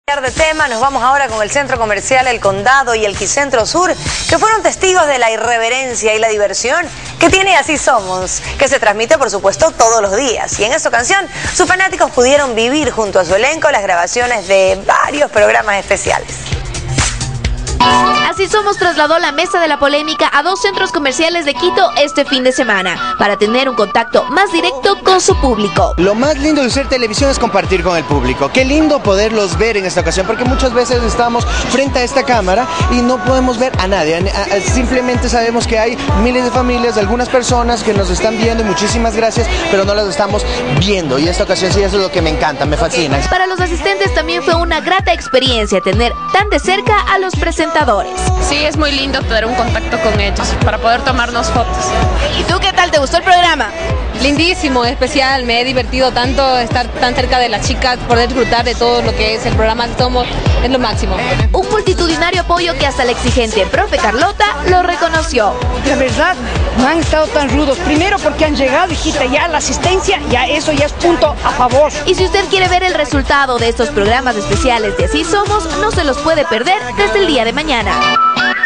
De tema, nos vamos ahora con el Centro Comercial El Condado y el Quicentro Sur, que fueron testigos de la irreverencia y la diversión que tiene Así Somos, que se transmite por supuesto todos los días. Y en esta ocasión, sus fanáticos pudieron vivir junto a su elenco las grabaciones de varios programas especiales. Así Somos trasladó la mesa de la polémica a dos centros comerciales de Quito este fin de semana, para tener un contacto más directo con su público. Lo más lindo de hacer televisión es compartir con el público. Qué lindo poderlos ver en esta ocasión, porque muchas veces estamos frente a esta cámara y no podemos ver a nadie. Simplemente sabemos que hay miles de familias, algunas personas que nos están viendo, y muchísimas gracias, pero no las estamos viendo. Y esta ocasión sí, eso es lo que me encanta, me fascina. Para los asistentes también fue una grata experiencia tener tan de cerca a los presentadores. Sí, es muy lindo tener un contacto con ellos para poder tomarnos fotos. ¿Y tú qué tal? ¿Te gustó el programa? Lindísimo, especial, me he divertido tanto estar tan cerca de las chicas, poder disfrutar de todo lo que es el programa que somos, es lo máximo. Un multitudinario apoyo que hasta la exigente profe Carlota lo reconoció. La verdad, no han estado tan rudos. Primero porque han llegado, hijita, ya la asistencia, ya eso ya es punto a favor. Y si usted quiere ver el resultado de estos programas especiales de Así Somos, no se los puede perder desde el día de mañana.